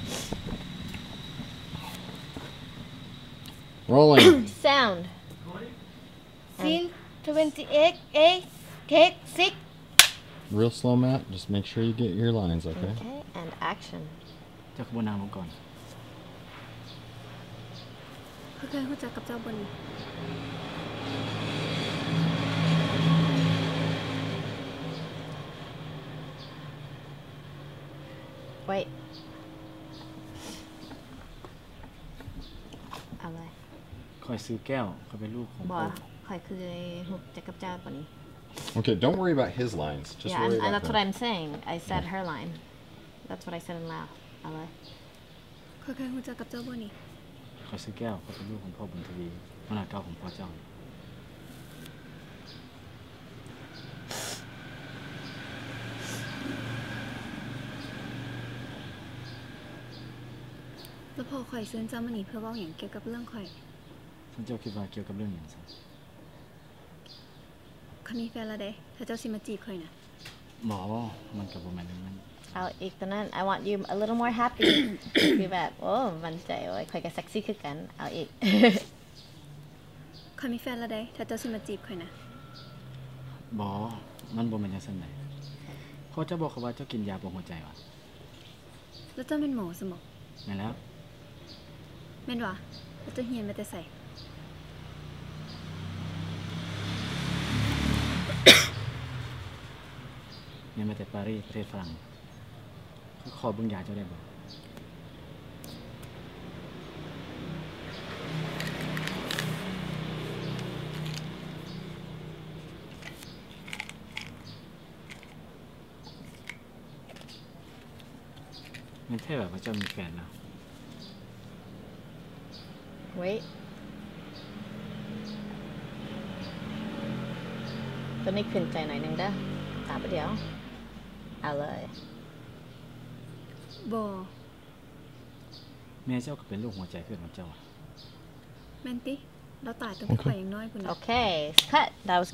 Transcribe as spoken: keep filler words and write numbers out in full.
Rolling. Sound. Scene twenty-eight, eight, take six. Real slow, Matt. Just make sure you get your lines, okay? Okay, and action. เจ้าขบวนนางลงก่อนเขาเคยรู้จักกับเจ้าบน Wait. อะไรคอยซื้อแก้วเขาเป็นลูกของบพ่ออคอยคือหุบจักกับเจ้าปะนี้ Okay, don't worry about his lines. Just Yeah, worry and, and about that's what them. I'm saying. I said her line. That's what I said in loud. อะไรเขาเคยรู้จักกับเจ้าบนนี่คอยซื้อแก้วเขาเป็นลูกของพ่อบุญทวีมนาเก้าของพ่อเจ้าแล้วพอข่อยเชิญเจ้ามานี่เพื่อเว้าหยังเกี่ยวกับเรื่องข่อยท่านเจ้าคิดว่าเกี่ยวกับเรื่องอย่างไรข้อยมีแฟนแล้วเด้ถ้าเจ้าสิมาจีบข่อยน่ะหมอมันกับผมแม่นนั้นเอาอีกตอนนั้น I want you a little more happy คือแบบโอ้มันใจโอ้ยคอยกับเซ็กซี่คือกันเอาอีกข่อยมีแฟนแล้วเด้ถ้าเจ้าสิมาจีบข่อยน่ะหมอมันบ่แม่นจังซั่นใดพ่อเจ้าบอกเขาว่าเจ้ากินยาปวดหัวใจวะแล้วเจ้าเป็นหมอซะบ่แม่นแล้วแม่นวะแล้วเจ้าเรียนมาแต่ไสเนี่ยมาแต่ปารีสประเทศฝรั่งเขาขอเบิ่งยาเจ้าได้บ่มันแท้แบบว่าเจ้ามีแฟนแล้ว Wait ตอนนี้ขึ้นใจหน่อยนึงเด้อตามไปเดี๋ยวเอาเลยบ่แม่เจ้าก็เป็นลูกหัวใจเพื่อนของเจ้าอะแม่นติเราตายตั้งแต่ข่อยยังน้อยพุ่นน่ะ Okay cut that was